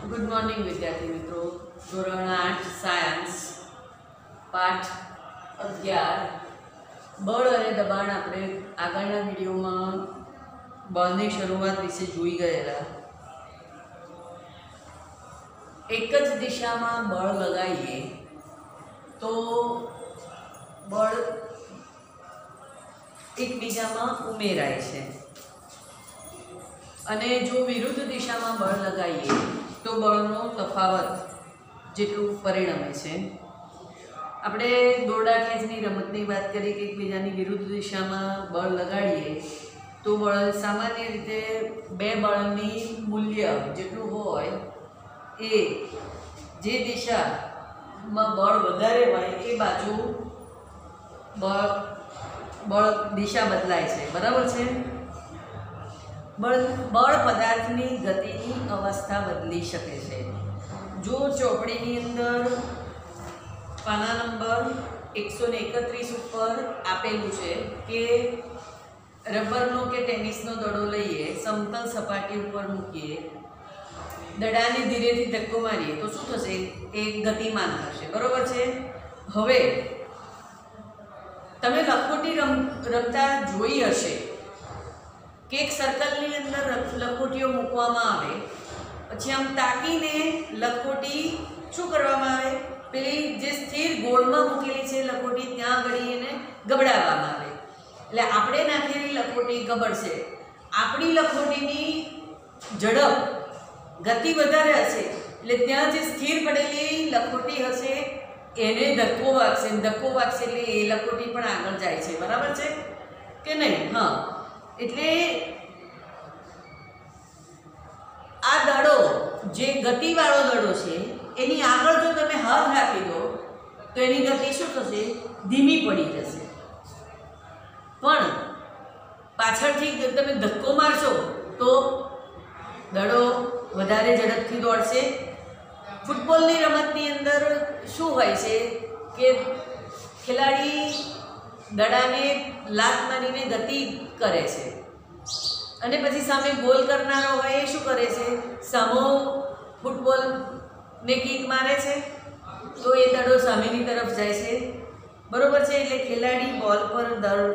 Good morning विद्यार्थी मित्रों। ધોરણ 8 સાયન્સ પાઠ 11 બળ અને દબાણ આપણે આગળના વિડીયોમાં બળની શરૂઆત વિશે જોઈ ગયેલા। એક જ દિશામાં બળ લગાવીએ તો બળ એકબીજામાં ઉમેરાય છે અને જો વિરુદ્ધ દિશામાં બળ લગાવીએ તો બળનો તફાવત જેટલું પરિણમે છે। આપણે દોરડા ખેંચની રમતની વાત કરી કે એકબીજાની વિરુદ્ધ દિશામાં બળ લગાડીએ તો બળ સામાન્ય રીતે બે બળની મૂલ્ય જેટલું હોય એ જે દિશામાં બળ વધારે હોય એ બાજુ બળ દિશા બદલાય છે, બરાબર છે। બળ પદાર્થની ગતિની અવસ્થા બદલી શકે છે। જો ચોપડીની અંદર પાના નંબર 131 ઉપર આપેલું છે કે રબરનો કે ટેનિસનો દડો લઈએ, સમતલ સપાટી ઉપર મૂકીએ, દડાને ધીરેથી ધક્કો મારીએ તો શું થશે? એ ગતિમાન થશે, બરોબર છે। હવે તમે લખોટી રમતા જોઈ હશે કે એક સર્કલની અંદર લખોટીઓ મૂકવામાં આવે, પછી આમ તાકીને લખોટી શું કરવામાં આવે? પેલી જે સ્થિર ગોળમાં મૂકેલી છે લખોટી ત્યાં આગળ એને ગબડાવવામાં આવે, એટલે આપણે નાખેલી લખોટી ગબડશે। આપણી લખોટીની ઝડપ ગતિ વધારે હશે એટલે ત્યાં જે સ્થિર પડેલી લખોટી હશે એને ધક્કો વાગશે, ધક્કો વાગશે એટલે એ લખોટી પણ આગળ જાય છે, બરાબર છે કે નહીં? હા, એટલે આ દડો જે ગતિવાળો દડો છે એની આગળ જો તમે હાથ રાખી દો તો એની ગતિ શું થશે? ધીમી પડી જશે। પણ પાછળથી તમે ધક્કો મારશો તો દડો વધારે ઝડપથી દોડશે। ફૂટબોલની રમતની અંદર શું હોય છે કે ખેલાડી દડાને લાત મારીને ગતિ કરે છે અને પછી સામે ગોલ કરનારો હોય એ શું કરે છે? સામો ફૂટબોલને કિક મારે છે તો એ દડો સામેની તરફ જાય છે, બરોબર છે। એટલે ખેલાડી બોલ પર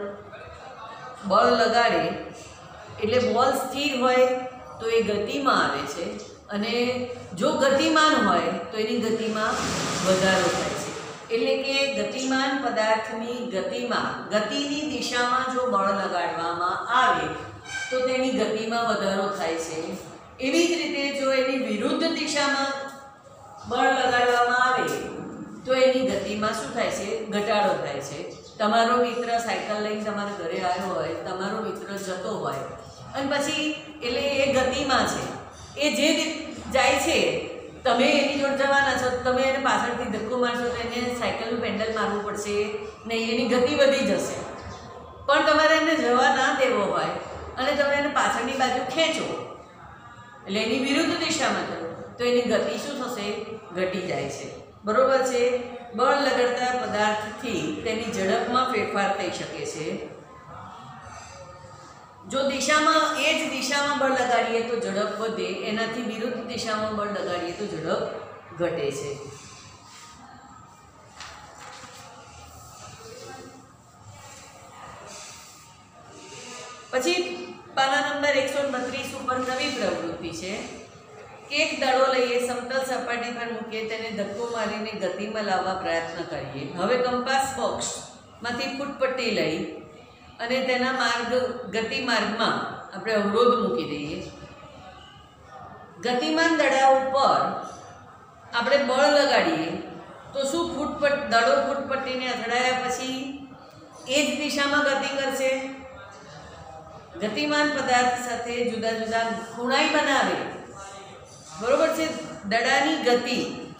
બળ લગાડે એટલે બોલ સ્થિર હોય તો એ ગતિમાં આવે છે અને જો ગતિમાન હોય તો એની ગતિમાં વધારો થાય છે। એટલે કે ગતિમાન પદાર્થની ગતિની દિશામાં જો બળ લગાડવામાં આવે તો તેની ગતિમાં વધારો થાય છે। એવી જ રીતે જો એની વિરુદ્ધ દિશામાં બળ લગાડવામાં આવે તો એની ગતિમાં શું થાય છે? ઘટાડો થાય છે। તમારો મિત્ર સાયકલ લઈને તમારા ઘરે આવ્યો હોય, તમારો મિત્ર જતો હોય અને પછી એટલે એ ગતિમાં છે, એ જે જાય છે તમે એની જોડે જવાના છો, તમે એને પાછળથી ધક્કો મારશો તો એને સાયકલનું પેન્ડલ મારવું પડશે નહીં, એની ગતિ વધી જશે। પણ તમારે એને જવા ના દેવો હોય અને તમે એને પાછળની બાજુ ખેંચો એટલે એની વિરુદ્ધ દિશામાં કરો તો એની ગતિ શું થશે? ઘટી જાય છે, બરોબર છે। બળ લગાડતા પદાર્થથી તેની ઝડપમાં ફેરફાર થઈ શકે છે। જો દિશામાં એ જ દિશામાં બળ લગાડીએ તો ઝડપ વધે, એનાથી વિરુદ્ધ દિશામાં બળ લગાડીએ તો ઝડપ ઘટે છે। પછી પાના નંબર 132 ઉપર નવી પ્રવૃત્તિ છે કે એક દડો લઈએ, સમતલ સપાટી પર મૂકીએ, તેને ધક્કો મારીને ગતિમાં લાવવા પ્રયત્ન કરીએ। હવે કંપાસ બોક્સમાંથી ફૂટપટ્ટી લઈ અને તેના ગતિમાર્ગમાં આપણે અવરોધ મૂકી દઈએ। ગતિમાન દડા ઉપર આપણે બળ લગાડીએ તો શું દડો ફૂટપટ્ટીને અથડાયા પછી એ જ દિશામાં ગતિ કરશે? ગતિમાન પદાર્થ સાથે જુદા જુદા ખૂણાઈ બનાવે, બરોબર છે। દડાની ગતિ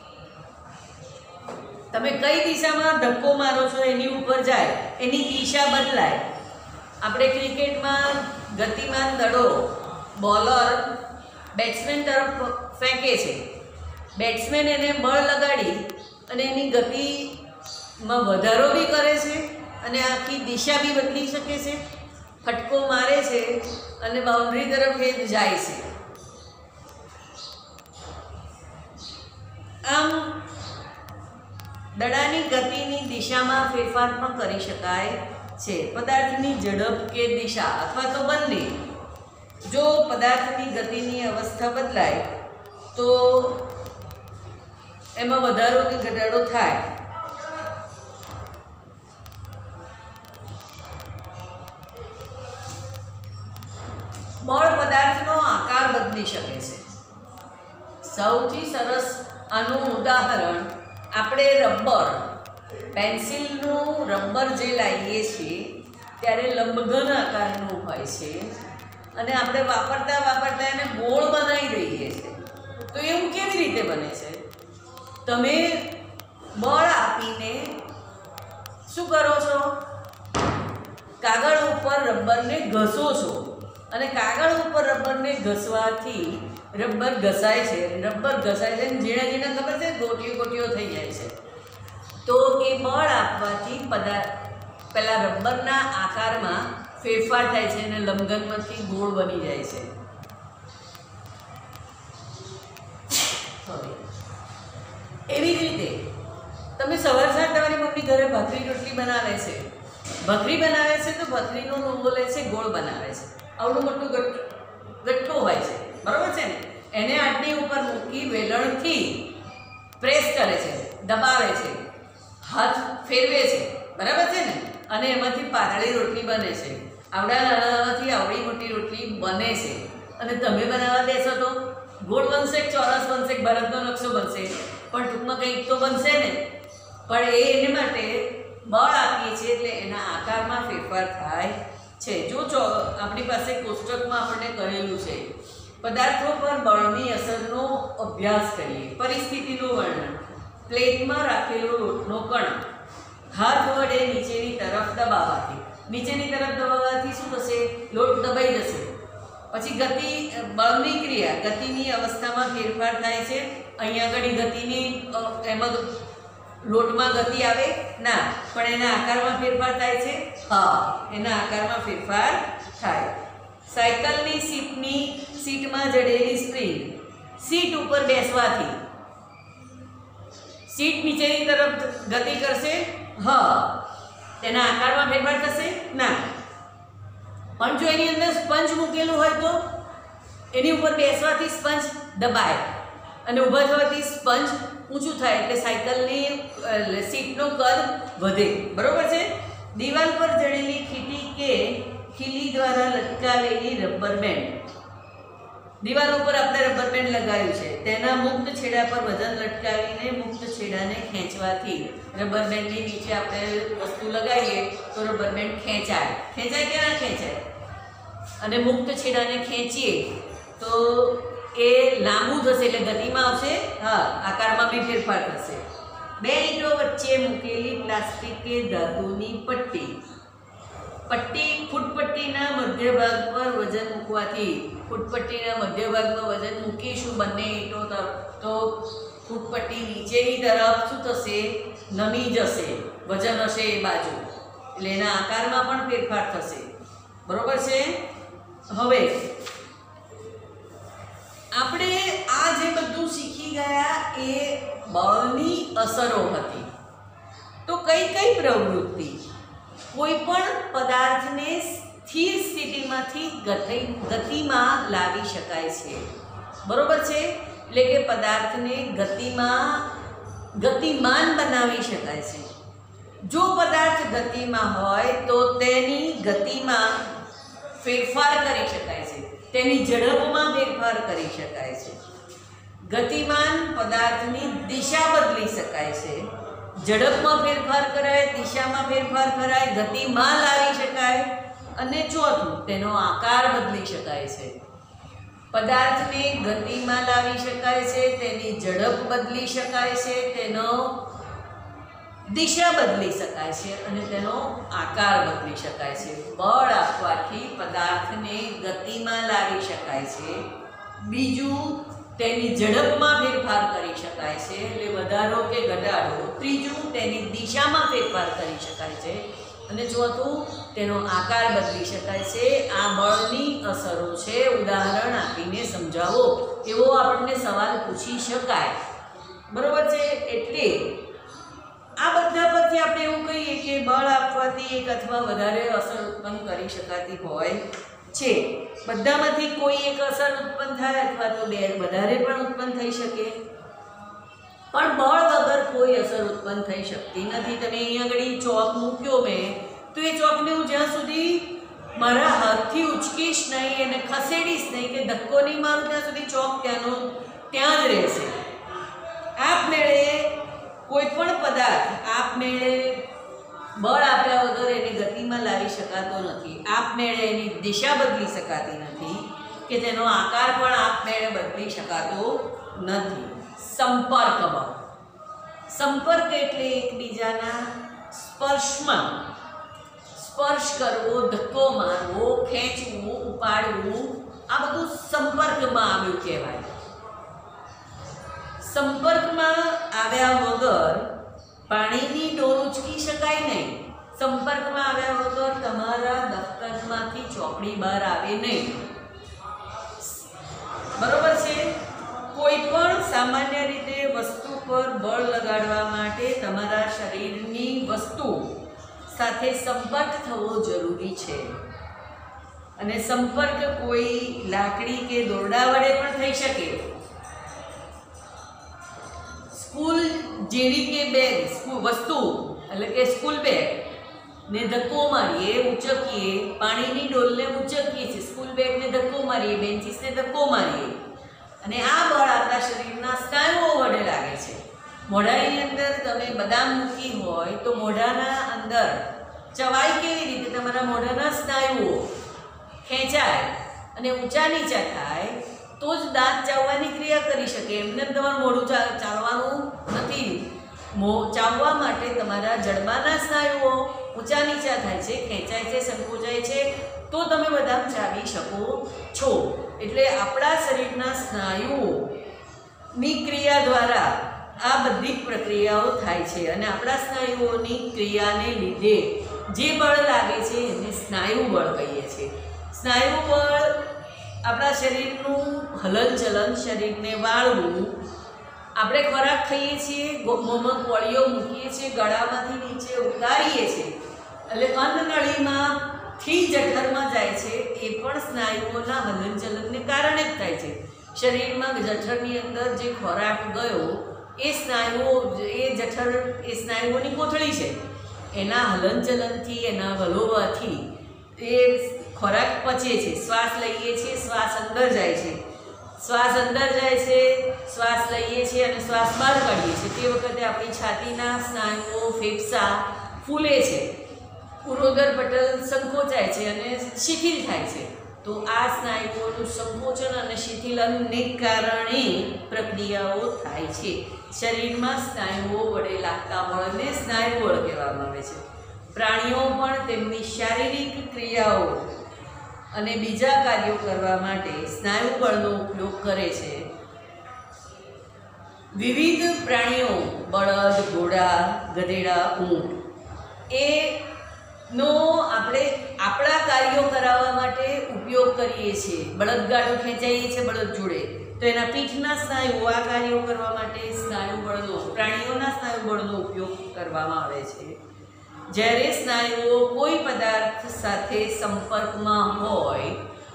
તમે કઈ દિશામાં ધક્કો મારો છો એની ઉપર જાય, એની દિશા બદલાય। આપણે ક્રિકેટમાં ગતિમાન દડો બોલર બેટ્સમેન તરફ ફેંકે છે, બેટ્સમેન એને બળ લગાડી અને એની ગતિમાં વધારો બી કરે છે અને આખી દિશા બી બદલી શકે છે, ફટકો મારે છે અને બાઉન્ડ્રી તરફ એ જાય છે। દડાની ગતિની દિશામાં ફેરફાર પણ કરી શકાય છે. પદાર્થની ઝડપ કે દિશા અથવા તો બંને. જો પદાર્થની ગતિની અવસ્થા બદલાય તો એમાં વધારો કે ઘટાડો થાય. બળ પદાર્થનો આકાર બદલી શકે છે. સૌથી સરસ આનું ઉદાહરણ આપણે રબર, પેન્સિલનું રબર જે લાવીએ છીએ ત્યારે લંબઘન આકારનું હોય છે અને આપણે વાપરતા વાપરતા એને ગોળ બનાવી દઈએ છીએ. તો એવું કેવી રીતે બને છે? તમે બળ આપીને શું કરો છો? કાગળ ઉપર રબરને ઘસો છો અને કાગળ ઉપર રબરને ઘસવાથી રબર ઘસાય છે. રબર ઘસાય છે અને ઝીણા ઝીણા ખબર છે ગોટીઓ ગોટીઓ થઈ જાય છે. તો એ બળ આપવાથી પેલા રબરના આકારમાં ફેરફાર થાય છે અને લંબઘનમાંથી ગોળ બની જાય છે. એવી જ રીતે તમે સવાર સાંજ તમારી મમ્મી ઘરે ભાખરી રોટલી બનાવે છે. ભાખરી બનાવે છે તો ભાખરીનો લોંગો લે છે, ગોળ બનાવે છે. આવડું મોટું ગઠ્ઠો હોય છે, બરાબર છે ને? એને આટલી ઉપર મૂકી વેલણથી પ્રેસ કરે છે, દબાવે છે, હાથ ફેરવે છે, બરાબર છે ને? અને એમાંથી પાતળી રોટલી બને છે. આવડા નાનામાંથી આવડી મોટી રોટલી બને છે અને તમે બનાવવા બેસો તો ગોળ બનશે, ચોરસ બનશે, ભારતનો નકશો બનશે, પણ ટૂંકમાં કંઈક તો બનશે ને. પણ એને માટે બળ આપીએ છીએ એટલે એના આકારમાં ફેરફાર થાય છે. જો આપણી પાસે કોષ્ટકમાં આપણને કહેલું છે પદાર્થો પર બળની અસરનો અભ્યાસ કરીએ. પરિસ્થિતિનું વર્ણન. પ્લેટમાં રાખેલો લોટનો કણ હાથ વડે નીચેની તરફ દબાવવાથી, નીચેની તરફ દબાવવાથી શું થશે? લોટ દબાઈ જશે. પછી ગતિ, બળની ક્રિયા, ગતિની અવસ્થામાં ફેરફાર થાય છે. અહીંયા આગળ ગતિની એમાં લોટમાં ગતિ આવે ના, પણ એના આકારમાં ફેરફાર થાય છે. હા, એના આકારમાં ફેરફાર થાય. સાયકલની સીટમાં જડેલી સ્પ્રિંગ, સીટ ઉપર બેસવાથી સીટ નીચેની તરફ ગતિ કરશે. હા, તેના આકારમાં ફેરફાર થશે ના. પણ જો એની અંદર સ્પંજ મૂકેલું હોય તો એની ઉપર બેસવાથી સ્પંજ દબાય અને ઊભા થવાથી સ્પંજ ઊંચું થાય એટલે સાયકલની સીટનો કદ વધે, બરોબર છે? દિવાલ પર જડેલી ખીટી કે ખીલી દ્વારા લટકાવેલી રબર બેન્ડ. દિવાલ ઉપર આપણે રબર બેન્ડ લગાવ્યું છે, તેના મુક્ત છેડા પર વજન લટકાવીને મુક્ત છેડાને ખેંચવાથી રબર બેન્ડની નીચે આપણે વસ્તુ લગાવીએ તો રબર બેન્ડ ખેંચાય. ખેંચાય કે ના ખેંચાય? અને મુક્ત છેડાને ખેંચીએ તો એ લાંબુ થશે એટલે ગતિમાં આવશે. હા, આકારમાં બી ફેરફાર થશે. બે ઈંટો વચ્ચે મૂકેલી પ્લાસ્ટિક કે ધાતુની પટ્ટી. ફૂટપટ્ટીના મધ્ય ભાગ પર વજન મૂકવાથી, ફૂટપટ્ટીના મધ્ય ભાગમાં વજન મૂકીશું બંને ઈંટો તો ફૂટપટ્ટી નીચેની તરફ શું થશે? નમી જશે. વજન હશે એ બાજુ એટલે એના આકારમાં પણ ફેરફાર થશે, બરોબર છે? હવે આપણે આ જે બધું શીખી ગયા એ બળની અસરો હતી. તો કઈ કઈ પ્રવૃત્તિ કોઈ પણ પદાર્થને સ્થિર સ્થિતિમાંથી ગતિમાં લાવી શકાય છે, બરોબર છે? એટલે કે પદાર્થને ગતિમાન બનાવી શકાય છે. જો પદાર્થ ગતિમાં હોય તો તેની ગતિમાં ફેરફાર કરી શકાય છે, તેની ઝડપમાં ફેરફાર કરી શકાય છે. ગતિમાન પદાર્થની દિશા બદલી શકાય છે, ઝડપમાં ફેરફાર કરાય, દિશામાં ફેરફાર કરાય, ગતિમાં લાવી શકાય. અને ચોથું, તેનો આકાર બદલી શકાય છે. પદાર્થને ગતિમાં લાવી શકાય છે, તેની ઝડપ બદલી શકાય છે, તેનો દિશા બદલી શકાય છે અને તેનો આકાર બદલી શકાય છે. બળ આપવાથી પદાર્થને ગતિમાં લાવી શકાય છે. બીજું, તેની ઝડપમાં ફેરફાર કરી શકાય છે એટલે વધારો કે ઘટાડો. ત્રીજું, તેની દિશામાં ફેરફાર કરી શકાય છે અને ચોથું, તેનો આકાર બદલી શકાય છે. આ બળની અસરો છે. ઉદાહરણ આપીને સમજાવો એવો આપણને સવાલ પૂછી શકાય, બરોબર છે? એટલે આ બધા પરથી આપણે એવું કહીએ કે બળ આપવાથી એક અથવા વધારે અસર ઉત્પન્ન કરી શકાતી હોય છે. બધામાંથી કોઈ એક અસર ઉત્પન્ન થાય અથવા તો બે વધારે પણ ઉત્પન્ન થઈ શકે, પણ બળ વગર કોઈ અસર ઉત્પન્ન થઈ શકતી નથી. તમે અહીંયા આગળ ચોક મૂક્યો મેં, તો એ ચોકને હું જ્યાં સુધી મારા હાથથી ઉચકીશ નહીં અને ખસેડીશ નહીં કે ધક્કો નહીં મારું ત્યાં સુધી ચોક ત્યાંનો ત્યાં જ રહેશે. આપમેળે કોઈ પણ પદાર્થ આપમેળે બળ આપ્યા વગર એની ગતિમાં લાવી શકાતો નથી. આપમેળે એની દિશા બદલી શકાતી નથી કે તેનો આકાર પણ આપમેળે બદલી શકાતો નથી. સંપર્ક બળ. સંપર્ક એટલે એકબીજાના સ્પર્શમાં, સ્પર્શ કરવો, ધક્કો મારવો, ખેંચવું, ઉપાડવું, આ બધું સંપર્કમાં આવ્યું કહેવાય. સંપર્કમાં આવ્યા વગર પાણીની ડોલ ઉચકી શકાય નહીં. સંપર્કમાં આવ્યા વગર તમારા દફતરમાંથી ચોપડી બહાર આવે નહીં. બરોબર છે? કોઈ પણ સામાન્ય રીતે વસ્તુ પર બળ લગાડવા માટે તમારા શરીરની વસ્તુ સાથે સંપર્ક થવો જરૂરી છે. અને સંપર્ક કોઈ લાકડી કે દોરડા વડે પણ થઈ શકે. સ્કૂલ જેવી કે બેગ, વસ્તુ એટલે કે સ્કૂલ બેગ ને ધક્કો મારીએ, ઉચકીએ, પાણીની ડોલને ઉચકીએ છીએ, સ્કૂલ બેગને ધક્કો મારીએ, બેન્ચીસને ધક્કો મારીએ, અને આ બળ આપણા શરીરના સ્નાયુઓ વડે લાગે છે. મોઢાની અંદર તમે બદામ મૂકી હોય તો મોઢાના અંદર ચવાય કેવી રીતે? તમારા મોઢાના સ્નાયુઓ ખેંચાય અને ઊંચા નીચા થાય તો જ દાંત ચાવવાની ક્રિયા કરી શકે. એમને તમારું મોઢું ચાલવાનું નથી. ચાવવા માટે તમારા જડબાના સ્નાયુઓ ઊંચા નીચા થાય છે, ખેંચાય છે, સંકોચાય છે, તો તમે બદામ ચાવી શકો છો. એટલે આપણા શરીરના સ્નાયુઓની ક્રિયા દ્વારા આ બધી પ્રક્રિયાઓ થાય છે. અને આપણા સ્નાયુઓની ક્રિયાને લીધે જે બળ લાગે છે એને સ્નાયુ બળ કહીએ છીએ. સ્નાયુ બળ આપણા શરીરનું હલનચલન, શરીરને વાળવું. આપણે ખોરાક ખાઈએ છીએ, મોંમાં કોળીઓ મૂકીએ છીએ, ગળામાંથી નીચે ઉતારીએ છીએ એટલે અન્નનળીમાંથી જઠરમાં જાય છે, એ પણ સ્નાયુઓના હલનચલનને કારણે જ થાય છે. શરીરમાં જઠરની અંદર જે ખોરાક ગયો એ સ્નાયુઓ, એ જઠર એ સ્નાયુઓની કોથળી છે, એના હલનચલનથી, એના વલોવાથી એ ખોરાક પચે છે. શ્વાસ લઈએ છીએ, શ્વાસ અંદર જાય છે, શ્વાસ અંદર જાય છે, શ્વાસ લઈએ છીએ અને શ્વાસ બહાર કાઢીએ છીએ. તે વખતે આપણી છાતીના સ્નાયુઓ, ફેફસા ફૂલે છે, ઉરોદર પટલ સંકોચાય છે અને શિથિલ થાય છે. તો આ સ્નાયુઓનું સંકોચન અને શિથિલનને કારણે પ્રક્રિયાઓ થાય છે. શરીરમાં સ્નાયુઓ વડે લાગતા બળને સ્નાયુ બળ કહેવામાં આવે છે. પ્રાણીઓ પણ તેમની શારીરિક ક્રિયાઓ અને બીજા કાર્યો કરવા માટે સ્નાયુ બળનો ઉપયોગ કરે છે. વિવિધ પ્રાણીઓ, બળદ, ઘોડા, ગધેડા, ઊંટ, એનો આપણે આપણા કાર્યો કરાવવા માટે ઉપયોગ કરીએ છીએ. બળદગાડું ખેંચાઈએ છીએ બળદ જોડે, તો એના પીઠના સ્નાયુઓ આ કાર્યો કરવા માટે સ્નાયુ બળનો, પ્રાણીઓના સ્નાયુ બળનો ઉપયોગ કરવામાં આવે છે. જ્યારે સ્નાયુઓ કોઈ પદાર્થ સાથે સંપર્કમાં હોય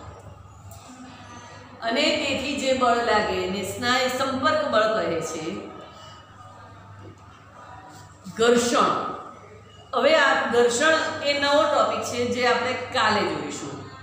અને તેથી જે બળ લાગે એને સ્નાયુ સંપર્ક બળ કહે છે. ઘર્ષણ. હવે આ ઘર્ષણ એ નવો ટોપિક છે જે આપણે કાલે જોઈશું.